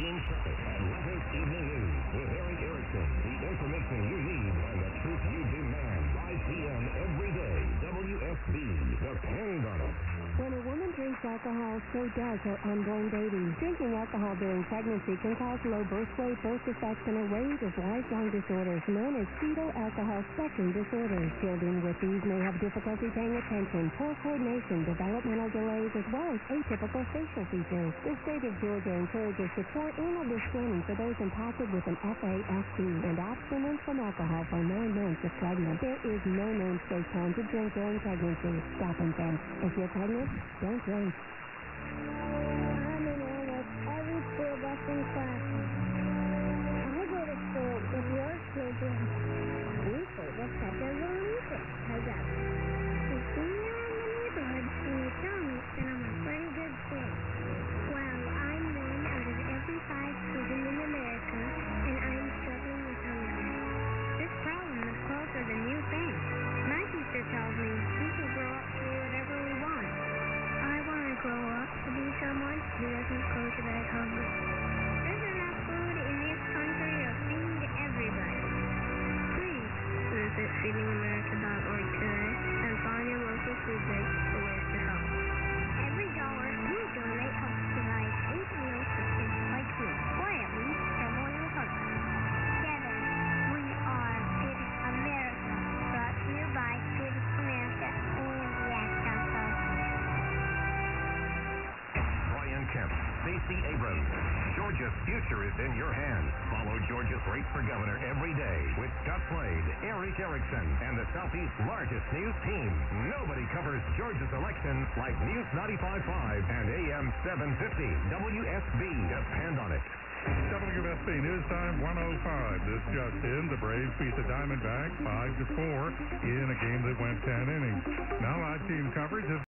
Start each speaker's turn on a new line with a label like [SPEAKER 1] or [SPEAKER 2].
[SPEAKER 1] pregame traffic, Atlanta's Evening News with Eric Erickson. The information you need and the truth you demand. 5 p.m. every day. WSB. Depend on it.
[SPEAKER 2] When a woman drinks alcohol, so does her unborn baby. Drinking alcohol during pregnancy can cause low birth weight, birth defects, and a range of lifelong disorders known as fetal alcohol spectrum disorders. Children with these may have difficulty paying attention, poor coordination, developmental delays, as well as atypical facial features. The state of Georgia encourages support and understanding for those impacted with an FASD and abstinence from alcohol for 9 months if pregnant. There is no known safe time to drink during pregnancy. Stop and think. If you're pregnant, don't drink.
[SPEAKER 3] I'm in almost every school bus in classroom. I go to school with your children. You say that such a relief. I got it. You see me around the neighborhood and you tell me that I'm a pretty good kid. Well, I'm one out of every 5 children in America, and I'm struggling with hunger. This problem is closer than you think. My teacher tells me we can grow up to do whatever we want. I want to grow up to be someone who doesn't go to bed hungry. There's enough food in this country to feed everybody. Please visit feedingamerica.org today and find your local food bank for ways to help. Every dollar you donate helps provide 8 meals for kids like you, or at least someone with hunger. Together, we are Feed America, brought to you by Feed America and Yak.com.
[SPEAKER 1] Brian Kemp, Stacey Abrams. Georgia's future is in your hands. Follow Georgia's race for governor every day with Scott Slade, Eric Erickson, and the Southeast's largest news team. Nobody covers Georgia's election like News 95.5 and AM 750. WSB. Depend on it.
[SPEAKER 4] WSB News Time 105. This just in, the Braves beat the Diamondbacks 5-4 in a game that went 10 innings. Now live team coverage is